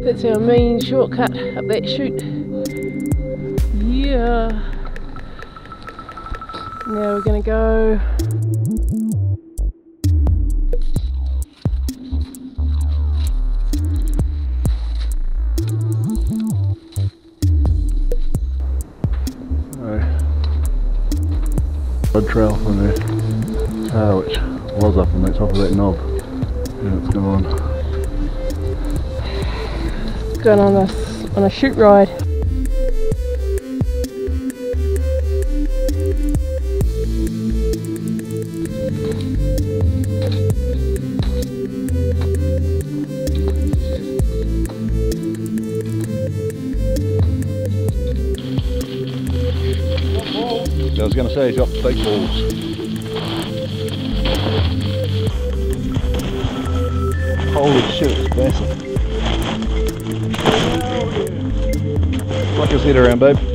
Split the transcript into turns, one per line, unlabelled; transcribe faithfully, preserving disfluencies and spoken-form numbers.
That's our main shortcut up that chute. Yeah. Now we're going to go
road trail from the Tahr, which was up on the top of that knob. Yeah, it's gone.
going on a on a chute ride.
I was going to say he's got big balls. Holy shit, it's massive. Flick his head around, babe.